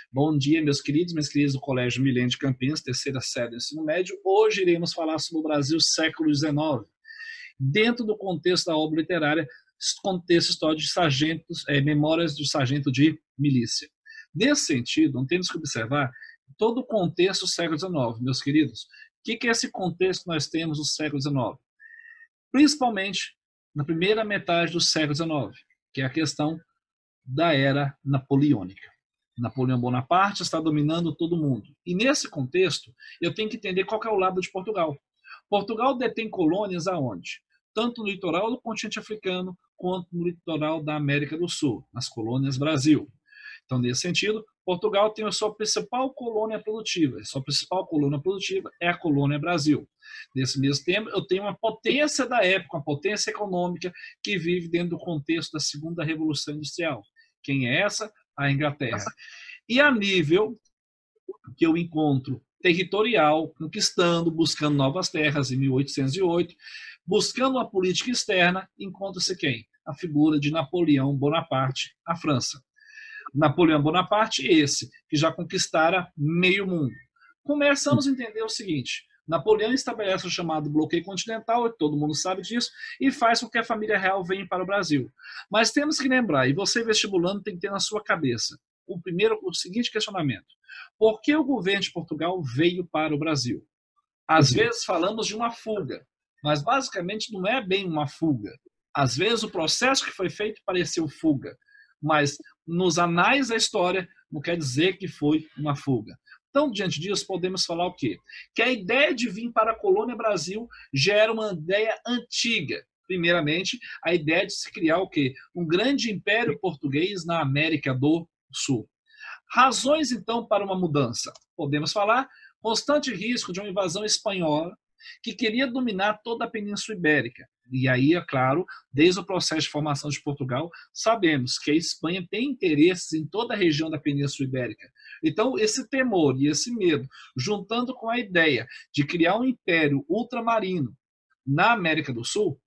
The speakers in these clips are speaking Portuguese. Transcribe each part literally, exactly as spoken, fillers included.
Bom dia, meus queridos, minhas queridas do Colégio Milênio de Campinas, terceira série do ensino médio. Hoje iremos falar sobre o Brasil século dezenove, dentro do contexto da obra literária, contexto histórico de sargentos, é, Memórias do Sargento de Milícia. Nesse sentido, não temos que observar todo o contexto do século dezenove, meus queridos. O que, que é esse contexto que nós temos no século dezenove? Principalmente na primeira metade do século dezenove, que é a questão da era napoleônica. Napoleão Bonaparte está dominando todo mundo. E nesse contexto, eu tenho que entender qual que é o lado de Portugal. Portugal detém colônias aonde? Tanto no litoral do continente africano, quanto no litoral da América do Sul, nas colônias Brasil. Então, nesse sentido, Portugal tem a sua principal colônia produtiva. A sua principal colônia produtiva é a colônia Brasil. Nesse mesmo tempo, eu tenho uma potência da época, uma potência econômica que vive dentro do contexto da Segunda Revolução Industrial. Quem é essa? A Inglaterra. E a nível que eu encontro territorial, conquistando, buscando novas terras em mil oitocentos e oito, buscando uma política externa, encontra-se quem? A figura de Napoleão Bonaparte, a França. Napoleão Bonaparte, esse, que já conquistara meio mundo. Começamos a entender o seguinte: Napoleão estabelece o chamado bloqueio continental, todo mundo sabe disso, e faz com que a família real venha para o Brasil. Mas temos que lembrar, e você vestibulando tem que ter na sua cabeça, o primeiro, o seguinte questionamento: por que o governo de Portugal veio para o Brasil? Às vezes falamos de uma fuga, mas basicamente não é bem uma fuga. Às vezes o processo que foi feito pareceu fuga, mas nos anais da história não quer dizer que foi uma fuga. Então, diante disso, podemos falar o quê? Que a ideia de vir para a colônia Brasil já era uma ideia antiga. Primeiramente, a ideia de se criar o quê? Um grande império português na América do Sul. Razões, então, para uma mudança? Podemos falar constante risco de uma invasão espanhola que queria dominar toda a Península Ibérica. E aí, é claro, desde o processo de formação de Portugal, sabemos que a Espanha tem interesses em toda a região da Península Ibérica. Então, esse temor e esse medo, juntando com a ideia de criar um império ultramarino na América do Sul,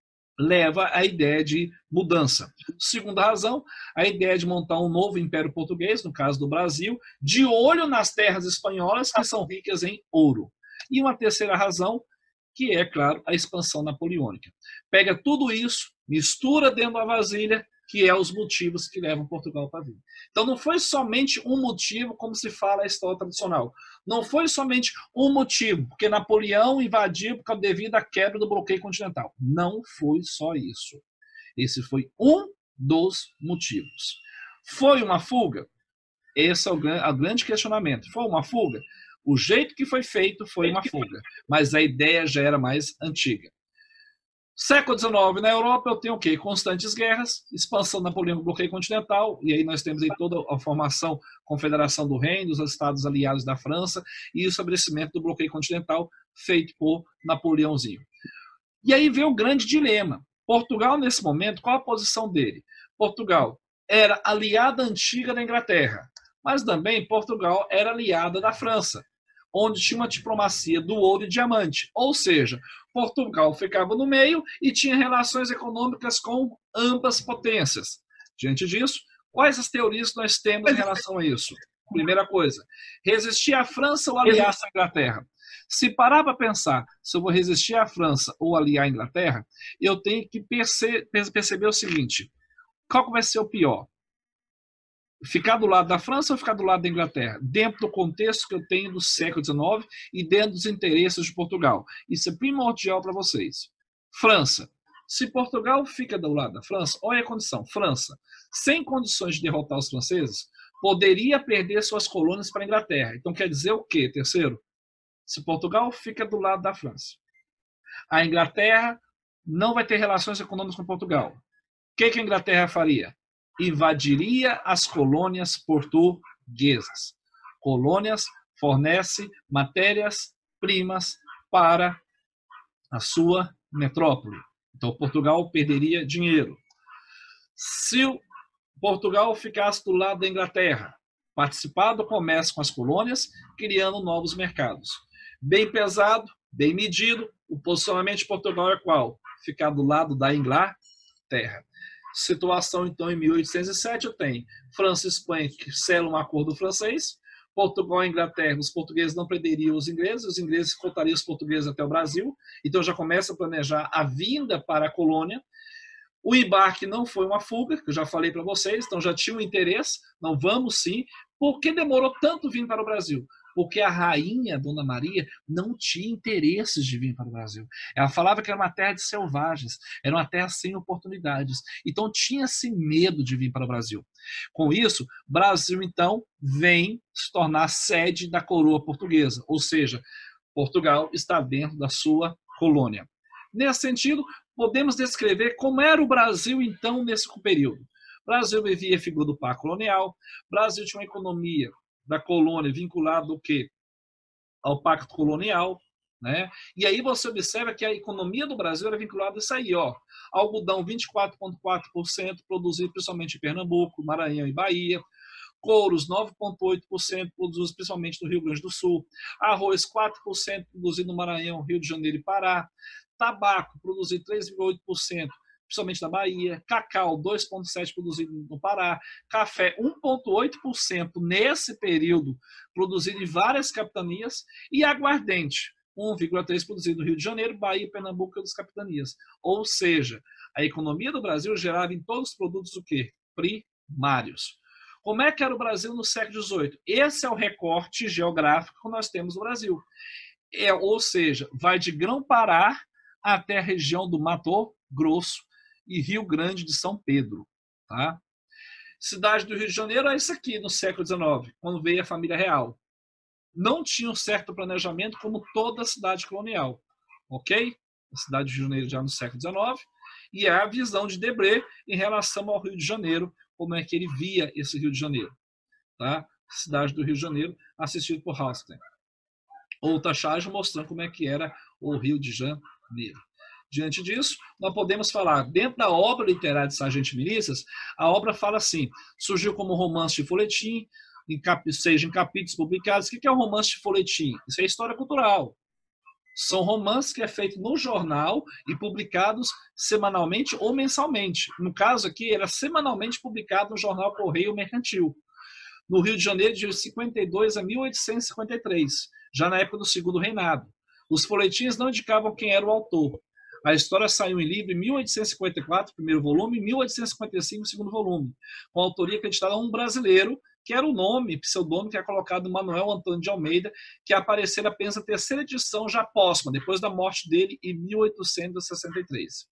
leva à ideia de mudança. Segunda razão, a ideia de montar um novo império português, no caso do Brasil, de olho nas terras espanholas, que são ricas em ouro. E uma terceira razão, que é, claro, a expansão napoleônica. Pega tudo isso, mistura dentro da vasilha, que é os motivos que levam Portugal para vir. Então não foi somente um motivo, como se fala a história tradicional. Não foi somente um motivo, porque Napoleão invadiu por causa devido à quebra do bloqueio continental. Não foi só isso. Esse foi um dos motivos. Foi uma fuga? Esse é o grande questionamento. Foi uma fuga? O jeito que foi feito foi uma fuga, mas a ideia já era mais antiga. Século dezenove, na Europa, eu tenho o quê? Constantes guerras, expansão napoleônica do bloqueio continental, e aí nós temos aí toda a formação, Confederação do Reino, os Estados Aliados da França, e o estabelecimento do bloqueio continental feito por Napoleãozinho. E aí veio o grande dilema. Portugal, nesse momento, qual a posição dele? Portugal era aliada antiga da Inglaterra, mas também Portugal era aliada da França, onde tinha uma diplomacia do ouro e diamante. Ou seja, Portugal ficava no meio e tinha relações econômicas com ambas potências. Diante disso, quais as teorias que nós temos em relação a isso? Primeira coisa, resistir à França ou aliar-se à Inglaterra? Se parar para pensar se eu vou resistir à França ou aliar à Inglaterra, eu tenho que perce perceber o seguinte: qual que vai ser o pior? Ficar do lado da França ou ficar do lado da Inglaterra? Dentro do contexto que eu tenho do século dezenove e dentro dos interesses de Portugal. Isso é primordial para vocês. França. Se Portugal fica do lado da França, olha a condição. França, sem condições de derrotar os franceses, poderia perder suas colônias para a Inglaterra. Então quer dizer o quê, terceiro? Se Portugal fica do lado da França, a Inglaterra não vai ter relações econômicas com Portugal. O que, que a Inglaterra faria? Invadiria as colônias portuguesas. Colônias fornecem matérias-primas para a sua metrópole. Então, Portugal perderia dinheiro. Se Portugal ficasse do lado da Inglaterra, participar do comércio com as colônias, criando novos mercados. Bem pesado, bem medido, o posicionamento de Portugal é qual? Ficar do lado da Inglaterra. Situação, então, em mil oitocentos e sete, eu tenho França e Espanha que selam um acordo francês, Portugal e Inglaterra, os portugueses não prenderiam os ingleses, os ingleses escoltariam os portugueses até o Brasil, então já começa a planejar a vinda para a colônia. O embarque não foi uma fuga, que eu já falei para vocês, então já tinha um interesse, não vamos sim. Por que demorou tanto vir para o Brasil? Porque a rainha, Dona Maria, não tinha interesses de vir para o Brasil. Ela falava que era uma terra de selvagens, era uma terra sem oportunidades. Então tinha-se medo de vir para o Brasil. Com isso, Brasil, então, vem se tornar sede da coroa portuguesa, ou seja, Portugal está dentro da sua colônia. Nesse sentido, podemos descrever como era o Brasil, então, nesse período. O Brasil vivia a figura do par colonial, o Brasil tinha uma economia da colônia vinculada ao quê? Ao pacto colonial, né? E aí você observa que a economia do Brasil era vinculada a isso aí, ó. Algodão vinte e quatro vírgula quatro por cento produzido principalmente em Pernambuco, Maranhão e Bahia. Couros, nove vírgula oito por cento produzidos principalmente no Rio Grande do Sul. Arroz, quatro por cento produzido no Maranhão, Rio de Janeiro e Pará. Tabaco, produzido três vírgula oito por cento principalmente na Bahia. Cacau, dois vírgula sete por cento produzido no Pará. Café, um vírgula oito por cento nesse período, produzido em várias capitanias. E aguardente, um vírgula três por cento produzido no Rio de Janeiro, Bahia, Pernambuco e outras capitanias. Ou seja, a economia do Brasil gerava em todos os produtos o quê? Primários. Como é que era o Brasil no século dezoito? Esse é o recorte geográfico que nós temos no Brasil. É, ou seja, vai de Grão-Pará até a região do Mato Grosso e Rio Grande de São Pedro. Tá? Cidade do Rio de Janeiro é isso aqui no século dezenove, quando veio a família real. Não tinha um certo planejamento como toda a cidade colonial. Ok? A cidade do Rio de Janeiro já no século dezenove. E é a visão de Debré em relação ao Rio de Janeiro, como é que ele via esse Rio de Janeiro. Tá? Cidade do Rio de Janeiro, assistido por Halstein. Outra charge mostrando como é que era o Rio de Janeiro. Diante disso, nós podemos falar, dentro da obra literária de Sargento Milícias, a obra fala assim, surgiu como romance de folhetim, em cap, seja em capítulos publicados. O que é um romance de folhetim? Isso é história cultural. São romances que é feito no jornal e publicados semanalmente ou mensalmente. No caso aqui, era semanalmente publicado no jornal Correio Mercantil. No Rio de Janeiro, de cinquenta e dois a mil oitocentos e cinquenta e três, já na época do Segundo Reinado. Os folhetins não indicavam quem era o autor. A história saiu em livro em mil oitocentos e cinquenta e quatro, primeiro volume, e mil oitocentos e cinquenta e cinco, segundo volume, com a autoria acreditada a um brasileiro, que era o nome, pseudônimo, que é colocado no Manuel Antônio de Almeida, que apareceu apenas na terceira edição já póstuma, depois da morte dele em mil oitocentos e sessenta e três.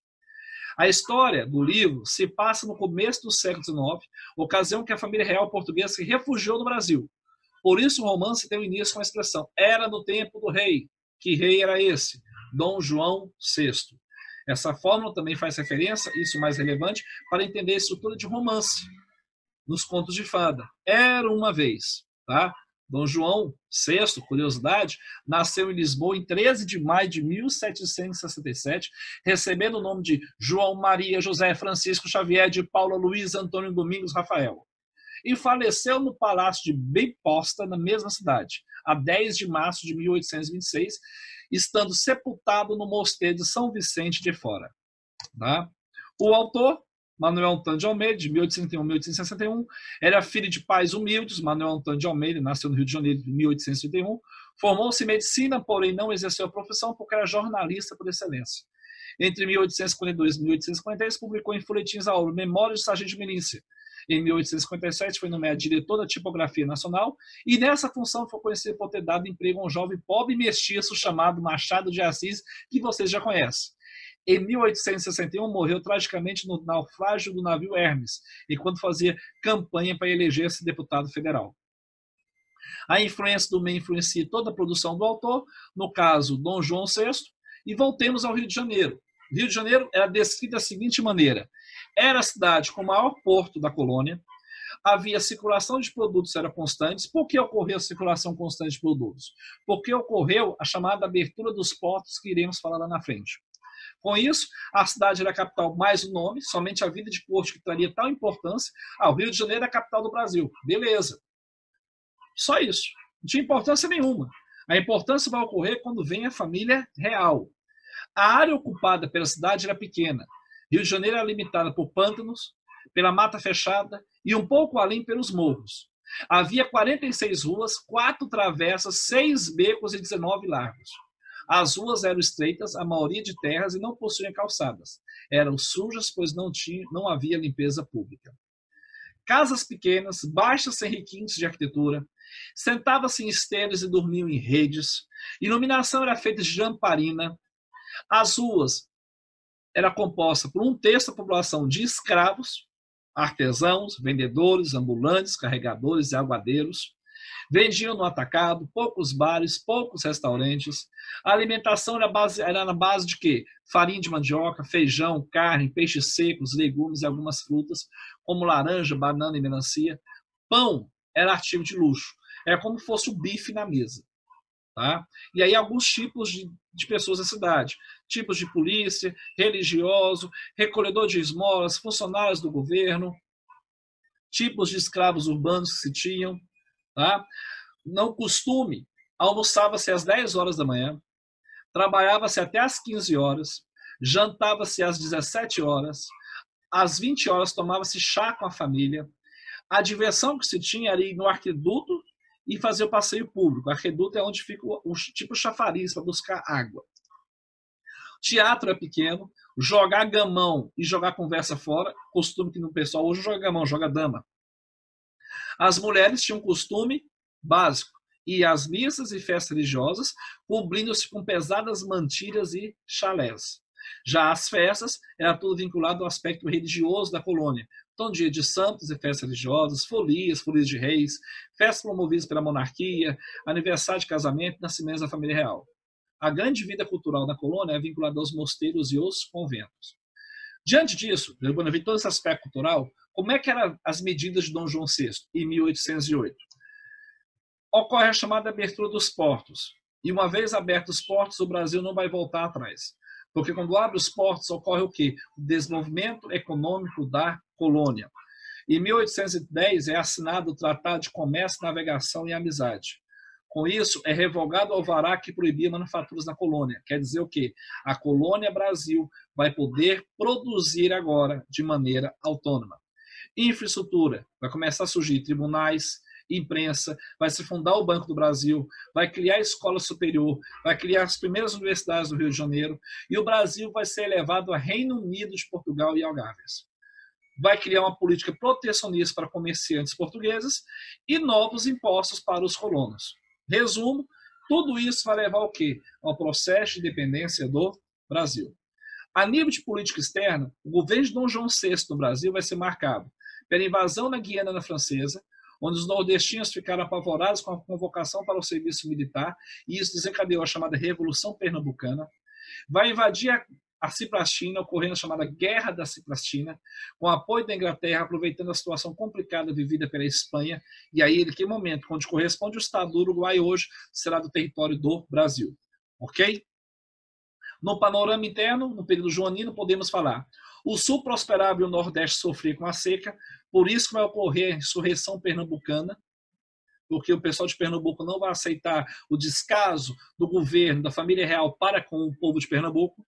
A história do livro se passa no começo do século dezenove, ocasião que a família real portuguesa se refugiou no Brasil. Por isso o romance tem o início com a expressão "era no tempo do rei". Que rei era esse? Dom João sexto. Essa fórmula também faz referência, isso mais relevante, para entender a estrutura de romance nos contos de fada. Era uma vez, tá? Dom João sexto, curiosidade, nasceu em Lisboa em treze de maio de mil setecentos e sessenta e sete, recebendo o nome de João Maria José Francisco Xavier de Paula Luísa Antônio Domingos Rafael. E faleceu no Palácio de Bemposta, na mesma cidade, a dez de março de mil oitocentos e vinte e seis, estando sepultado no mosteiro de São Vicente de Fora. Tá? O autor, Manuel Antônio de Almeida, de mil oitocentos e um a mil oitocentos e sessenta e um, era filho de pais humildes. Manuel Antônio de Almeida nasceu no Rio de Janeiro em mil oitocentos e trinta e um, formou-se em medicina, porém não exerceu a profissão porque era jornalista por excelência. Entre mil oitocentos e cinquenta e dois e mil oitocentos e cinquenta e três, publicou em folhetins a obra Memórias de Sargento de Milícia. Em mil oitocentos e cinquenta e sete, foi nomeado diretor da Tipografia Nacional e nessa função foi conhecido por ter dado emprego a um jovem pobre mestiço chamado Machado de Assis, que vocês já conhecem. Em mil oitocentos e sessenta e um, morreu tragicamente no naufrágio do navio Hermes, enquanto fazia campanha para eleger-se deputado federal. A influência do meio influencia toda a produção do autor, no caso, Dom João sexto, e voltemos ao Rio de Janeiro. O Rio de Janeiro era descrito da seguinte maneira: era a cidade com o maior porto da colônia, havia circulação de produtos era constantes. Por que ocorreu a circulação constante de produtos? Porque ocorreu a chamada abertura dos portos, que iremos falar lá na frente. Com isso, a cidade era a capital mais o nome, somente a vida de corte que traria tal importância. Ah, o Rio de Janeiro é a capital do Brasil. Beleza. Só isso. Não tinha importância nenhuma. A importância vai ocorrer quando vem a família real. A área ocupada pela cidade era pequena. Rio de Janeiro era limitada por pântanos, pela mata fechada e um pouco além pelos morros. Havia quarenta e seis ruas, quatro travessas, seis becos e dezenove largos. As ruas eram estreitas, a maioria de terras, e não possuíam calçadas. Eram sujas, pois não, tinha, não havia limpeza pública. Casas pequenas, baixas sem requintes de arquitetura, sentavam-se em esteiras e dormiam em redes. Iluminação era feita de lamparina. As ruas eram compostas por um terço da população de escravos, artesãos, vendedores, ambulantes, carregadores e aguadeiros. Vendiam no atacado, poucos bares, poucos restaurantes. A alimentação era, base, era na base de quê? Farinha de mandioca, feijão, carne, peixes secos, legumes e algumas frutas, como laranja, banana e melancia. Pão era artigo de luxo. Era como se fosse o bife na mesa. Tá? E aí alguns tipos de, de pessoas da cidade. Tipos de polícia, religioso, recolhedor de esmolas, funcionários do governo, tipos de escravos urbanos que se tinham. Tá? Não costume, almoçava-se às dez horas da manhã, trabalhava-se até às quinze horas, jantava-se às dezessete horas, às vinte horas tomava-se chá com a família. A diversão que se tinha era ir no arquiduto e fazer o passeio público. O arquiduto é onde fica o, o tipo chafariz para buscar água. Teatro é pequeno, jogar gamão e jogar conversa fora, costume que no pessoal hoje joga gamão, joga dama. As mulheres tinham um costume básico, ir às missas e festas religiosas, cobrindo-se com pesadas mantilhas e chalés. Já as festas era tudo vinculado ao aspecto religioso da colônia. Então, dia de santos e festas religiosas, folias, folias de reis, festas promovidas pela monarquia, aniversário de casamento e nascimento da família real. A grande vida cultural da colônia é vinculada aos mosteiros e aos conventos. Diante disso, quando vi todo esse aspecto cultural, como é que eram as medidas de Dom João sexto, em mil oitocentos e oito? Ocorre a chamada abertura dos portos. E uma vez abertos os portos, o Brasil não vai voltar atrás. Porque quando abre os portos, ocorre o quê? O desenvolvimento econômico da colônia. Em mil oitocentos e dez é assinado o Tratado de Comércio, Navegação e Amizade. Com isso, é revogado o alvará que proibia manufaturas na colônia. Quer dizer o quê? A colônia Brasil vai poder produzir agora de maneira autônoma. Infraestrutura, vai começar a surgir tribunais, imprensa, vai se fundar o Banco do Brasil, vai criar a escola superior, vai criar as primeiras universidades do Rio de Janeiro, e o Brasil vai ser elevado a Reino Unido de Portugal e Algarves. Vai criar uma política protecionista para comerciantes portugueses e novos impostos para os colonos. Resumo, tudo isso vai levar ao quê? Ao processo de independência do Brasil. A nível de política externa, o governo de Dom João sexto no Brasil vai ser marcado pela invasão na Guiana Francesa, onde os nordestinos ficaram apavorados com a convocação para o serviço militar, e isso desencadeou a chamada Revolução Pernambucana. Vai invadir a, a Ciprastina, ocorrendo a chamada Guerra da Ciprastina, com apoio da Inglaterra, aproveitando a situação complicada vivida pela Espanha, e aí, naquele momento, onde corresponde o Estado do Uruguai hoje, será do território do Brasil. Ok? No panorama interno, no período joanino, podemos falar: o sul prosperava e o nordeste sofria com a seca, por isso que vai ocorrer a insurreição pernambucana, porque o pessoal de Pernambuco não vai aceitar o descaso do governo, da família real para com o povo de Pernambuco.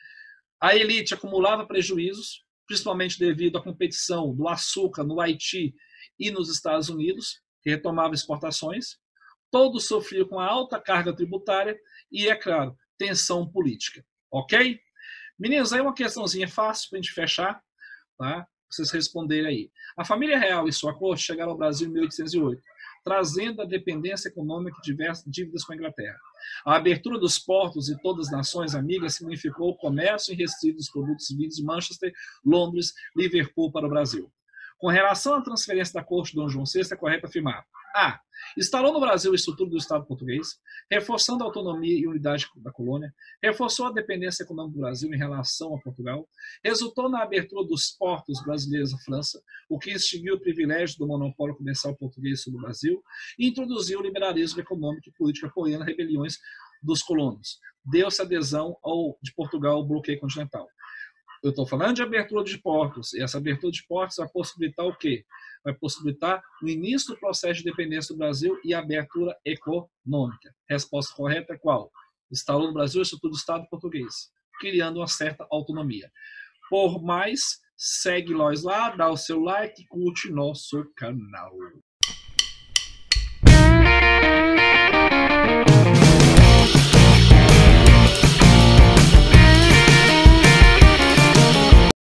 A elite acumulava prejuízos, principalmente devido à competição do açúcar no Haiti e nos Estados Unidos, que retomava exportações. Todos sofriam com a alta carga tributária e, é claro, tensão política. Ok? Meninos, aí uma questãozinha fácil para a gente fechar, tá? Vocês responderem aí. A família real e sua corte chegaram ao Brasil em mil oitocentos e oito, trazendo a dependência econômica e diversas dívidas com a Inglaterra. A abertura dos portos e todas as nações amigas significou o comércio irrestrito dos produtos vindos de Manchester, Londres, Liverpool para o Brasil. Com relação à transferência da corte de Dom João sexto, é correto afirmar: A. Instalou no Brasil a estrutura do Estado português, reforçando a autonomia e unidade da colônia, reforçou a dependência econômica do Brasil em relação a Portugal, resultou na abertura dos portos brasileiros à França, o que extinguiu o privilégio do monopólio comercial português sobre o Brasil, e introduziu o liberalismo econômico e político apoiando rebeliões dos colonos. Deu-se adesão ao, de Portugal ao bloqueio continental. Eu estou falando de abertura de portos, e essa abertura de portos vai possibilitar o quê? Vai possibilitar o início do processo de independência do Brasil e a abertura econômica. Resposta correta é qual? Instalou no Brasil o Instituto do Estado Português, criando uma certa autonomia. Por mais, segue nós lá, dá o seu like e curte nosso canal.